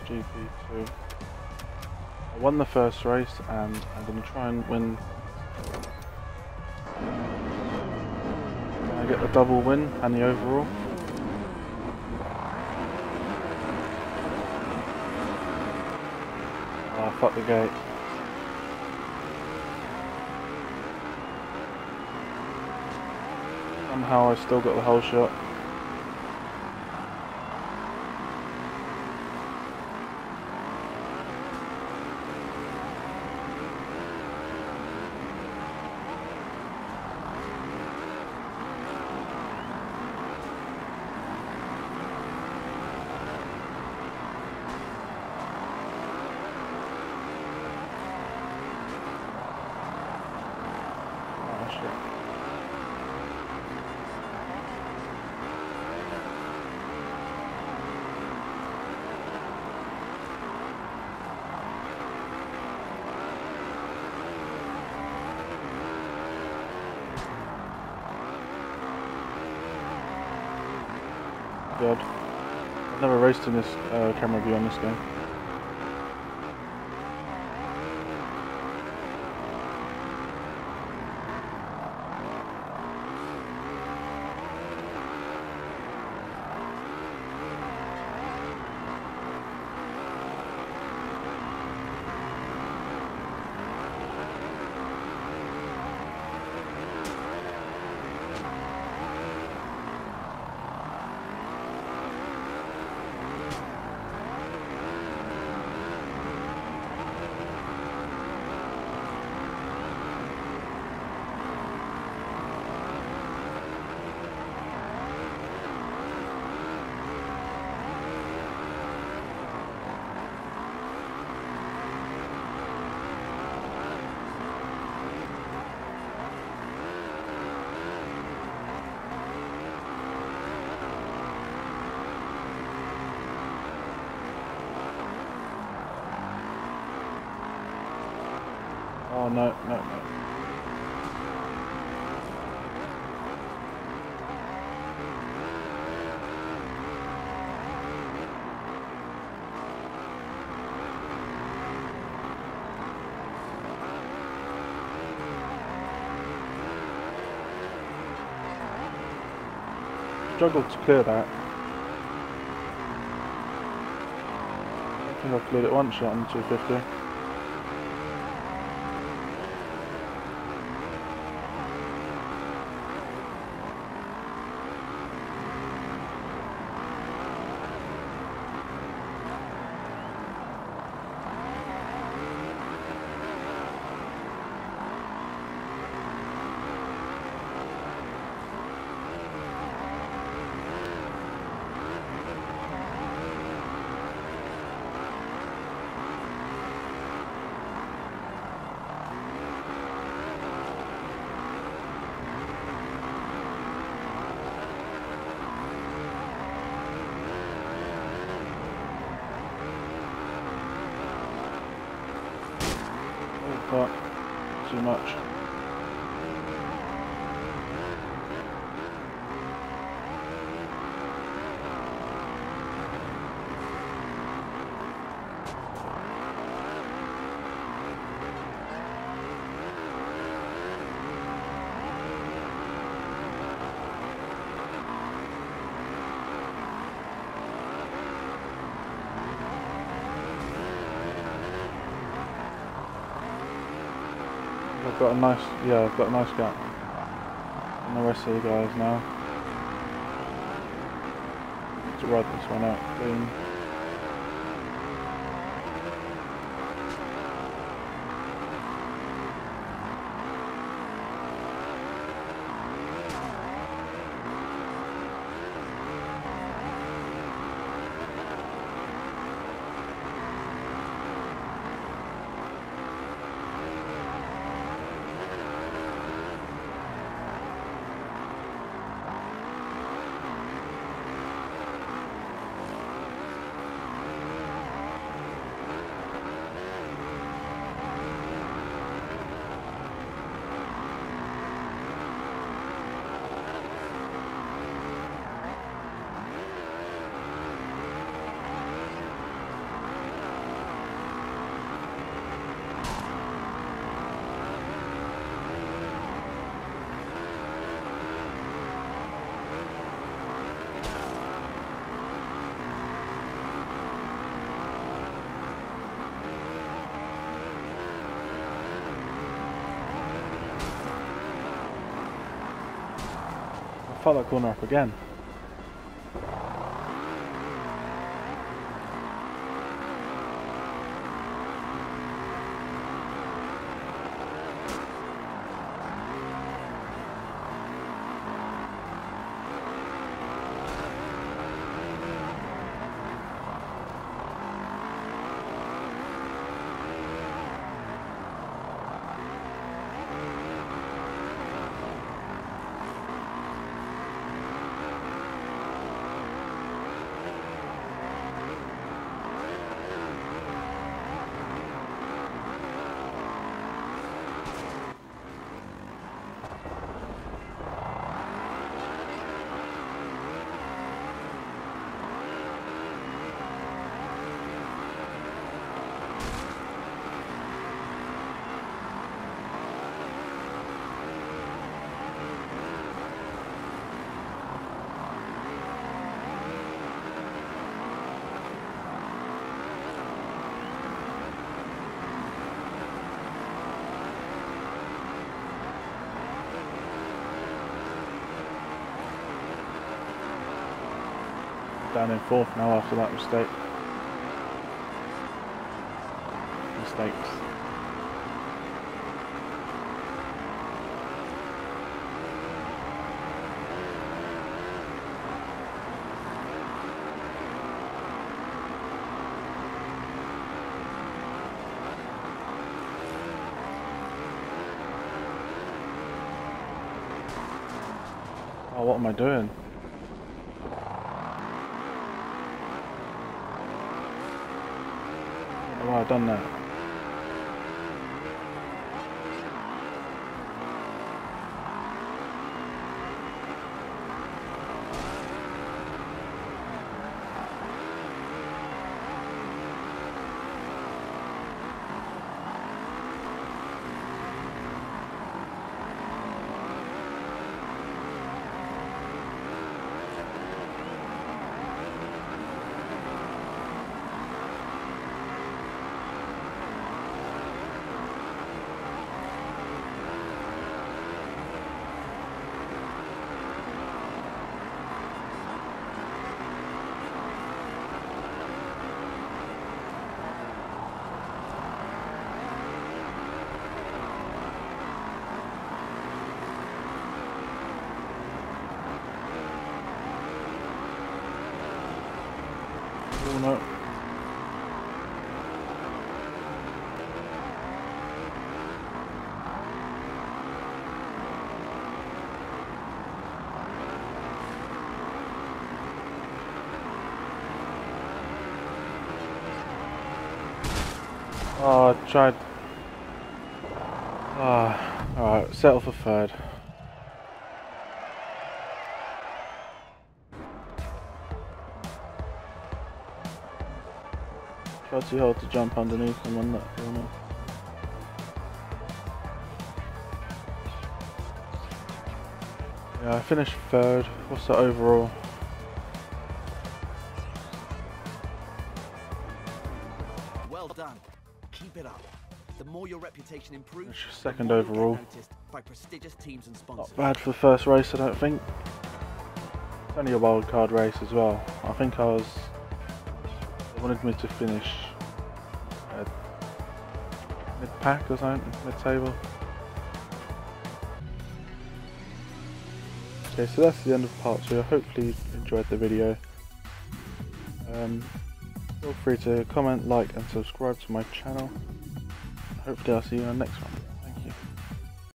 GP2. I won the first race and I'm going to try and win. Can I get the double win and the overall? Ah, fuck the gate. Somehow I still got the whole shot. Oh shit. God. I've never raced in this camera view on this game. Oh no, no, no. Struggled to clear that. I think I cleared it one shot on 250. But too much. I've got a nice, yeah, I've got a nice gap on the rest of the guys now. To ride this one out clean. fuck that corner up again. Down in 4th now after that mistake. Mistakes. Oh, what am I doing? Oh, I've done that. Oh no. Oh, I tried. Alright, settle for 3rd. Tried too hard to jump underneath them on that corner. Yeah, I finished 3rd. What's the overall? Well done. Keep it up. The more your reputation improves, Second the more you'll overall. get noticed by prestigious teams and sponsors. Not bad for the first race, I don't think. It's only a wild card race as well. I think they wanted me to finish mid-pack or something, mid-table. Okay, so that's the end of part 2. Hopefully you enjoyed the video. Feel free to comment, like and subscribe to my channel. Hopefully I'll see you on the next one.